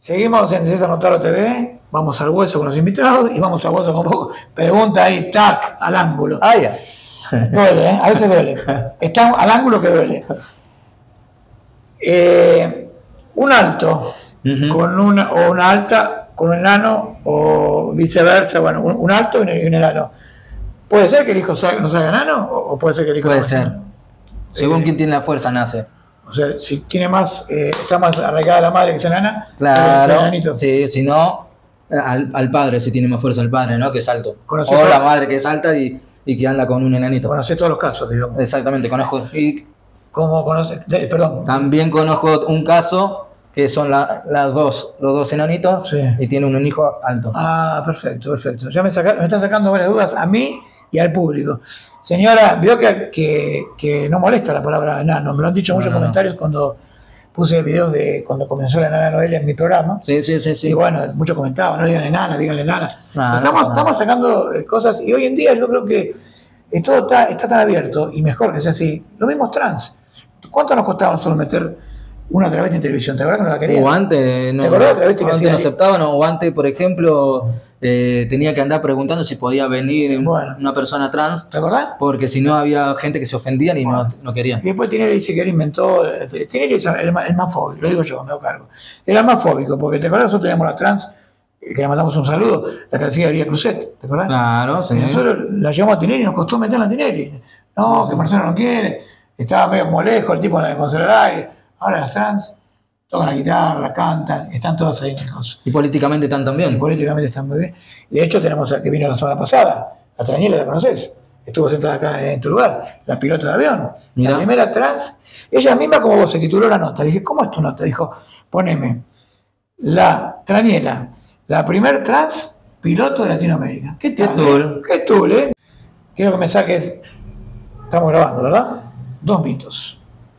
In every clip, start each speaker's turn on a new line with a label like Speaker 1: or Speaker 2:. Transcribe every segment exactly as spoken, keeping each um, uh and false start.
Speaker 1: Seguimos en César Notaro T V, vamos al hueso con los invitados y vamos al hueso con poco. Pregunta ahí, tac, al ángulo.
Speaker 2: Ah, ya.
Speaker 1: Duele, ¿eh? A veces duele. Está al ángulo que duele. Eh, un alto uh-huh. con una, o una alta con un enano o viceversa, bueno, un, un alto y un enano. ¿Puede ser que el hijo salga, no salga enano o puede ser que el hijo
Speaker 2: puede
Speaker 1: no
Speaker 2: ser?
Speaker 1: Enano?
Speaker 2: Según
Speaker 1: eh,
Speaker 2: quien tiene la fuerza nace.
Speaker 1: O sea, si tiene más, eh, está más arraigada la madre que es enana,
Speaker 2: claro, sí, si no, al, al padre, si tiene más fuerza el padre, ¿no? Que es alto. O
Speaker 1: todo,
Speaker 2: la madre que es alta y, y que anda con un enanito.
Speaker 1: Conoce todos los casos, digamos.
Speaker 2: Exactamente, conozco. Y
Speaker 1: ¿Cómo conoce? De, perdón.
Speaker 2: También conozco un caso que son la, las dos, los dos enanitos
Speaker 1: sí.
Speaker 2: y tiene un hijo alto.
Speaker 1: Ah, perfecto, perfecto. Ya me, saca, me están sacando varias dudas a mí y al público. Señora, veo que, que, que no molesta la palabra enano. Me lo han dicho
Speaker 2: no,
Speaker 1: muchos
Speaker 2: no,
Speaker 1: comentarios
Speaker 2: no.
Speaker 1: cuando puse videos de cuando comenzó la enana Noelia en mi programa.
Speaker 2: Sí, sí, sí, sí.
Speaker 1: Y bueno, muchos comentaban, no digan enana, díganle enana.
Speaker 2: No,
Speaker 1: estamos,
Speaker 2: no, no.
Speaker 1: estamos sacando cosas y hoy en día yo creo que todo está, está tan abierto y mejor que sea así. Lo mismo trans. ¿Cuánto nos costaba solo meter una travesti en televisión? ¿Te acuerdas que no la querían?
Speaker 2: O antes no,
Speaker 1: ¿Te acordás de travesti que
Speaker 2: antes no
Speaker 1: ahí?
Speaker 2: aceptaban, o antes, por ejemplo, eh, tenía que andar preguntando si podía venir
Speaker 1: bueno.
Speaker 2: una persona trans.
Speaker 1: ¿Te acordás?
Speaker 2: Porque si no había gente que se ofendían y bueno. no, no querían.
Speaker 1: Y después Tinelli dice que él inventó, Tinelli es el, el, el más fóbico, lo digo yo, me hago cargo. Era el más fóbico, porque te acordás, nosotros teníamos la trans, que le mandamos un saludo, la que decía María Cruzet, ¿te acordás?
Speaker 2: Claro, sí.
Speaker 1: Y nosotros la llevamos a Tinelli y nos costó meterla a Tinelli. No, sí, que sí. Marcelo no quiere, estaba medio como lejos, el tipo en la consola al aire. Ahora las trans tocan la guitarra, cantan, están todas ahí en el coso.
Speaker 2: Y políticamente están también.
Speaker 1: Y políticamente están muy bien. Y de hecho tenemos a que vino la semana pasada, a Traniela, ¿la conoces? Estuvo sentada acá en tu lugar, la pilota de avión. Mirá. La primera trans, ella misma como vos se tituló la nota. Le dije, ¿cómo es tu nota? Dijo, poneme, la Traniela, la primer trans piloto de Latinoamérica. ¿Qué tal?
Speaker 2: Qué tool.
Speaker 1: ¿Qué tool, eh? Quiero que me saques, estamos grabando, ¿verdad? Dos mitos.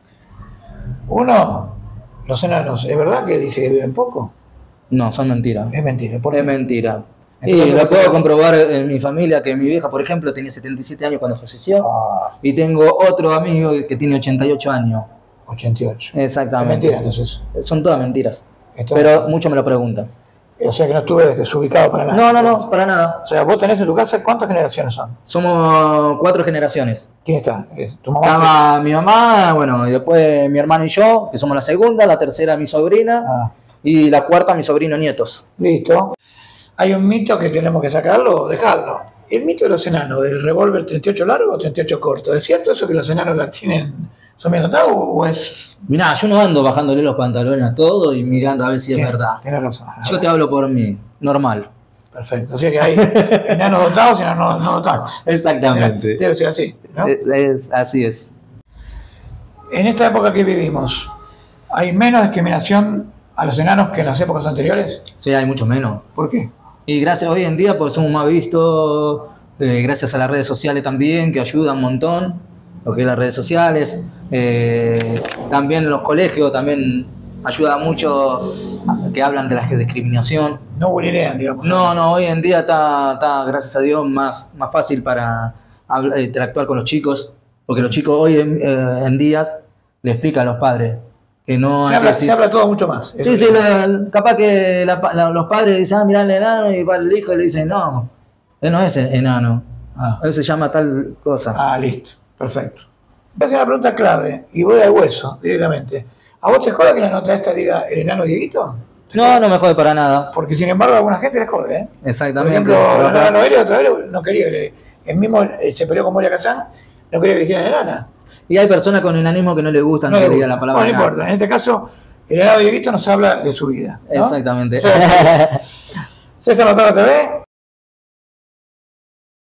Speaker 1: Uno, los enanos, ¿es verdad que dice que viven poco?
Speaker 2: No, son mentiras.
Speaker 1: Es mentira.
Speaker 2: ¿Por qué? Es mentira. Entonces, y lo puedo comprobar en mi familia, que mi vieja, por ejemplo, tenía setenta y siete años cuando falleció. Ah. Y tengo otro amigo que tiene ochenta y ocho años.
Speaker 1: ochenta y ocho.
Speaker 2: Exactamente.
Speaker 1: Es mentira, entonces.
Speaker 2: Son todas mentiras.
Speaker 1: Esto
Speaker 2: pero muchos me lo preguntan.
Speaker 1: O sea que no estuve desubicado para nada.
Speaker 2: No, no, no, para nada.
Speaker 1: O sea, vos tenés en tu casa, ¿cuántas generaciones son?
Speaker 2: Somos cuatro generaciones.
Speaker 1: ¿Quién está? ¿Tu mamá?
Speaker 2: Estaba mi mamá, bueno, y después mi hermano y yo, que somos la segunda, la tercera mi sobrina, ah. y la cuarta mi sobrino nietos.
Speaker 1: Listo. Hay un mito que tenemos que sacarlo o dejarlo. El mito de los enanos, del revólver treinta y ocho largo o treinta y ocho corto. ¿Es cierto eso que los enanos la tienen, son bien dotados o es...?
Speaker 2: Mirá, yo no ando bajándole los pantalones a todo y mirando a ver si es
Speaker 1: Tien,
Speaker 2: verdad.
Speaker 1: Tienes razón.
Speaker 2: Yo te hablo por mí, normal.
Speaker 1: Perfecto, o sea que hay enanos dotados y enanos no dotados.
Speaker 2: Exactamente.
Speaker 1: Debe ser así, ¿no?
Speaker 2: Es, es, así es.
Speaker 1: En esta época que vivimos, ¿hay menos discriminación a los enanos que en las épocas anteriores?
Speaker 2: Sí, hay mucho menos.
Speaker 1: ¿Por qué?
Speaker 2: Y gracias hoy en día pues somos más vistos, eh, gracias a las redes sociales también, que ayudan un montón, lo que es las redes sociales. Eh, también los colegios también ayuda mucho, que hablan de la discriminación.
Speaker 1: No bulinean, digamos.
Speaker 2: No, no, hoy en día está, está gracias a Dios, más, más fácil para hablar, interactuar con los chicos, porque los chicos hoy en, eh, en días le explican a los padres. Que no
Speaker 1: se,
Speaker 2: hay
Speaker 1: habla,
Speaker 2: que decir...
Speaker 1: se habla todo mucho más.
Speaker 2: Sí, sí, la, capaz que la, la, los padres dicen, ah, mirá el enano, y va el hijo y le dicen, no, él no es enano, ah. él se llama tal cosa.
Speaker 1: Ah, listo, perfecto. Voy a hacer una pregunta clave y voy al hueso directamente. ¿A vos te jode que la nota esta diga el enano Dieguito?
Speaker 2: No, no me jode para nada.
Speaker 1: Porque sin embargo a alguna gente les jode, ¿eh?
Speaker 2: Exactamente.
Speaker 1: Por ejemplo, la enana Noelia otra vez no quería que le... El mismo eh, se peleó con Moria Kazán, no quería que le dijeran enana.
Speaker 2: Y hay personas con enanismo que no les gustan
Speaker 1: no
Speaker 2: que
Speaker 1: le
Speaker 2: digan la palabra.
Speaker 1: No, no importa, en este caso, el enano Dieguito nos habla de su vida, ¿no?
Speaker 2: Exactamente.
Speaker 1: O sea, César Notaro T V,